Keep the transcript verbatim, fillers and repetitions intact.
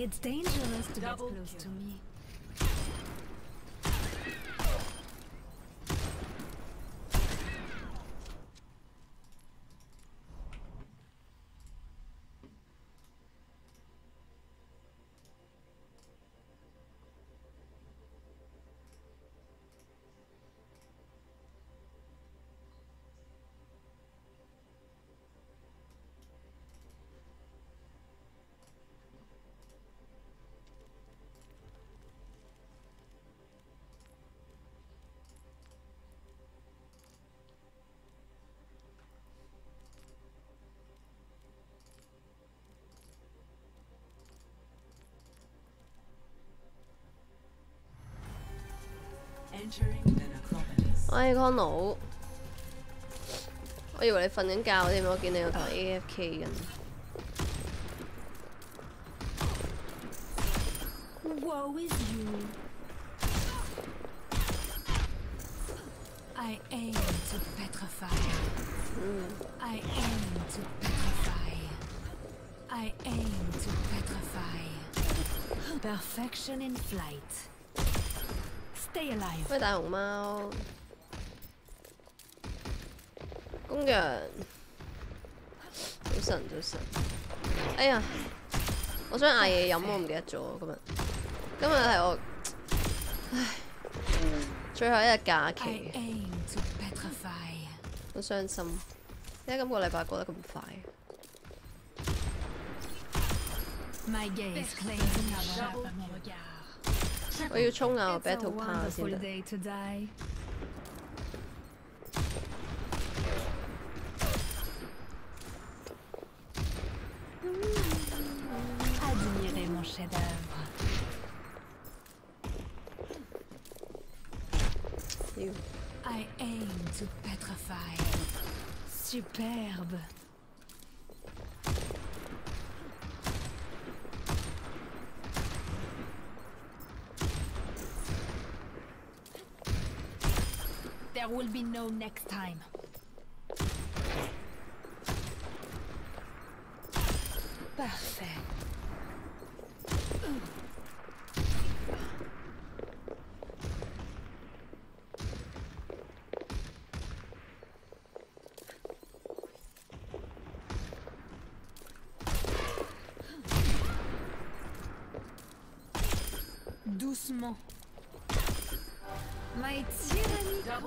It's dangerous to get close to me. 哎，康奴，我以為你瞓緊覺添，我見你有台 A F K 緊。 Woe is you. I aim to petrify. I aim to petrify. I aim to petrify. Perfection in flight. Stay alive. 喂，大熊貓，公羊，早晨早晨。哎呀，我想嗌嘢飲，我唔記得咗今日。今日係我，唉，最後一日假期，好傷心。點解今個禮拜過得咁快？ 我要衝下我 battle pass 先得。 Admirez mon chef-d'œuvre. I aim to petrify. Superbe. There will be no next time. Parfait. Doucement. My tyranny